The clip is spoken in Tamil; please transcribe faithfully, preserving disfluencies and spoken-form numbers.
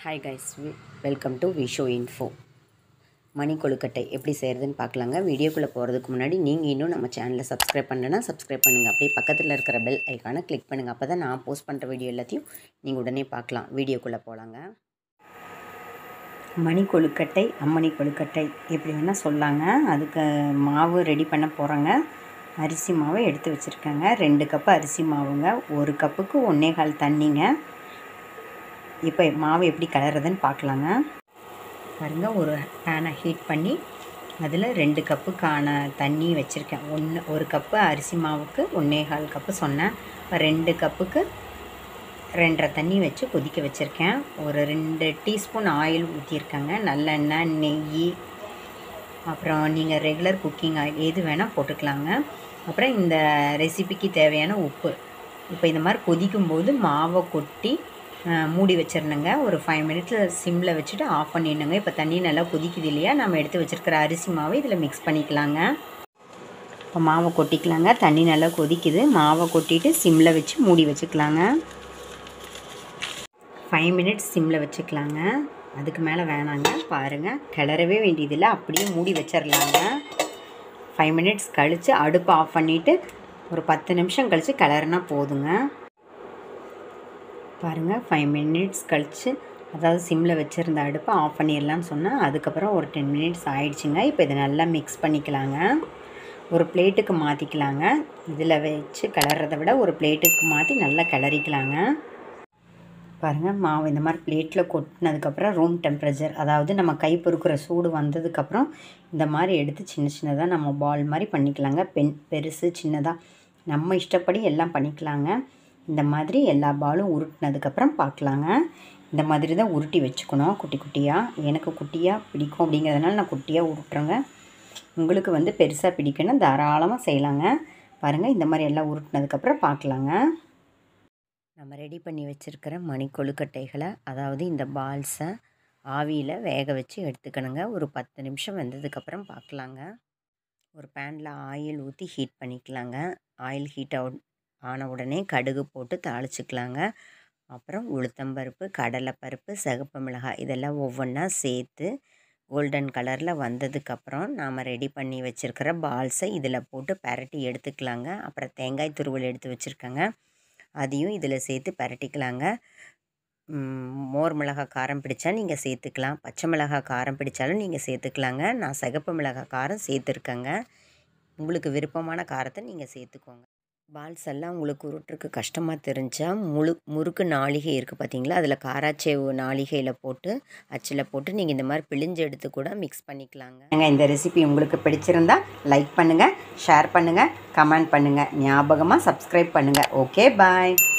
Hi guys, welcome to Visho info. மணி கொழுக்கட்டை எப்படி செய்கிறதுன்னு பார்க்கலாங்க. வீடியோக்குள்ளே போகிறதுக்கு முன்னாடி நீங்கள் இன்னும் நம்ம சேனலை சப்ஸ்கிரைப் பண்ணலன்னா சப்ஸ்கிரைப் பண்ணுங்கள். அப்படியே பக்கத்தில் இருக்கிற பெல் ஐக்கானை கிளிக் பண்ணுங்கள். அப்போ தான் நான் போஸ்ட் பண்ணுற வீடியோ எல்லாத்தையும் நீங்கள் உடனே பார்க்கலாம். வீடியோக்குள்ளே போகலாங்க. மணி கொழுக்கட்டை, அம்மணி கொழுக்கட்டை எப்படி வேணால் சொல்லாங்க. அதுக்கு மாவு ரெடி பண்ண போகிறோங்க. அரிசி மாவை எடுத்து வச்சுருக்கேங்க. ரெண்டு கப்பு அரிசி மாவுங்க. ஒரு கப்புக்கு ஒன்றே கால் தண்ணிங்க. இப்போ மாவு எப்படி கலர்றதுன்னு பார்க்கலாங்க. பாருங்கள், ஒரு பேனை ஹீட் பண்ணி அதில் ரெண்டு கப்புக்கான தண்ணி வச்சுருக்கேன். ஒன்று ஒரு கப்பு அரிசி மாவுக்கு ஒன்றே கால் கப்பு சொன்னேன். இப்போ ரெண்டு கப்புக்கு ரெண்டரை தண்ணி வச்சு கொதிக்க வச்சுருக்கேன். ஒரு ரெண்டு டீஸ்பூன் ஆயில் ஊற்றிருக்கேங்க. நல்லெண்ணெய், நெய், அப்புறம் நீங்கள் ரெகுலர் குக்கிங் ஆயில் எது வேணால் போட்டுக்கலாங்க. அப்புறம் இந்த ரெசிபிக்கு தேவையான உப்பு. இப்போ இந்த மாதிரி கொதிக்கும்போது மாவை கொட்டி மூடி வச்சிடணுங்க. ஒரு ஃபைவ் மினிட்ஸில் சிம்மில் வச்சுட்டு ஆஃப் பண்ணிடணுங்க. இப்போ தண்ணி நல்லா கொதிக்குது இல்லையா, நம்ம எடுத்து வச்சுருக்கிற அரிசி மாவை இதில் மிக்ஸ் பண்ணிக்கலாங்க. இப்போ மாவை கொட்டிக்கலாங்க. தண்ணி நல்லா கொதிக்குது. மாவை கொட்டிட்டு சிம்மில் வச்சு மூடி வச்சுக்கலாங்க. ஃபைவ் மினிட்ஸ் சிம்மில் வச்சுக்கலாங்க. அதுக்கு மேலே வேணாங்க. பாருங்கள், கிளறவே வேண்டியதில்லை, அப்படியே மூடி வச்சிடலாங்க. ஃபைவ் மினிட்ஸ் கழித்து அடுப்பை ஆஃப் பண்ணிவிட்டு ஒரு பத்து நிமிஷம் கழித்து கிளறுனா போதுங்க. பாருங்கள், ஃபைவ் மினிட்ஸ் கழித்து, அதாவது சிம்மில் வச்சுருந்த அடுப்பை ஆஃப் பண்ணிடலான்னு சொன்னால் அதுக்கப்புறம் ஒரு டென் மினிட்ஸ் ஆயிடுச்சுங்க. இப்போ இதை நல்லா மிக்ஸ் பண்ணிக்கலாங்க. ஒரு பிளேட்டுக்கு மாற்றிக்கலாங்க. இதில் வச்சு கிளறதை விட ஒரு பிளேட்டுக்கு மாற்றி நல்லா கிளறிக்கலாங்க. பாருங்கள், மாவு இந்த மாதிரி பிளேட்டில் கொட்டினதுக்கப்புறம் ரூம் டெம்பரேச்சர், அதாவது நம்ம கை பொறுக்கிற சூடு வந்ததுக்கப்புறம் இந்த மாதிரி எடுத்து சின்ன சின்னதாக நம்ம பால் மாதிரி பண்ணிக்கலாங்க. பென் பெருசு சின்னதாக நம்ம இஷ்டப்படி எல்லாம் பண்ணிக்கலாங்க. இந்த மாதிரி எல்லா பாலும் உருட்டினதுக்கப்புறம் பார்க்கலாங்க. இந்த மாதிரி தான் உருட்டி வச்சுக்கணும், குட்டி குட்டியாக. எனக்கு குட்டியாக பிடிக்கும் அப்படிங்கிறதுனால நான் குட்டியாக உருட்டுறேங்க. உங்களுக்கு வந்து பெருசாக பிடிக்குன்னா தாராளமாக செய்யலாங்க. பாருங்கள், இந்த மாதிரி எல்லாம் உருட்டினதுக்கப்புறம் பார்க்கலாங்க. நம்ம ரெடி பண்ணி வச்சுருக்கிற மணி கொழுக்கட்டைகளை, அதாவது இந்த பால்ஸை ஆவியில் வேக வச்சு எடுத்துக்கணுங்க. ஒரு பத்து நிமிஷம் வெந்ததுக்கப்புறம் பார்க்கலாங்க. ஒரு பேனில் ஆயில் ஊற்றி ஹீட் பண்ணிக்கலாங்க. ஆயில் ஹீட் அவுட் ஆன உடனே கடுகு போட்டு தாளிச்சிக்கலாங்க. அப்புறம் உளுத்தம்பருப்பு, கடலைப்பருப்பு, சிகப்பு மிளகாய் இதெல்லாம் ஒவ்வொன்றா சேர்த்து கோல்டன் கலரில் வந்ததுக்கப்புறம் நாம் ரெடி பண்ணி வச்சுருக்கிற பால்ஸை இதில் போட்டு பரட்டி எடுத்துக்கலாங்க. அப்புறம் தேங்காய் துருவல் எடுத்து வச்சுருக்கேங்க, அதையும் இதில் சேர்த்து பரட்டிக்கலாங்க. மோர் மிளகாய் காரம் பிடிச்சா நீங்கள் சேர்த்துக்கலாம், பச்சை மிளகாய் காரம் பிடிச்சாலும் நீங்கள் சேர்த்துக்கலாங்க. நான் சிகப்பு மிளகாய் காரம் சேர்த்துருக்கேங்க. உங்களுக்கு விருப்பமான காரத்தை நீங்கள் சேர்த்துக்கோங்க. பால்ஸ் எல்லாம் உங்களுக்கு உருட்டுறதுக்கு கஷ்டமாக தெரிஞ்சால் முழு முறுக்கு நாளிகை இருக்குது பார்த்தீங்களா, அதில் காராச்சேவு நாளிகையில் போட்டு அச்சில் போட்டு நீங்கள் இந்த மாதிரி பிழிஞ்சு எடுத்து கூட மிக்ஸ் பண்ணிக்கலாங்க. இந்த ரெசிபி உங்களுக்கு பிடிச்சிருந்தா லைக் பண்ணுங்கள், ஷேர் பண்ணுங்கள், கமெண்ட் பண்ணுங்கள், ஞாபகமாக சப்ஸ்கிரைப் பண்ணுங்கள். ஓகே, பாய்.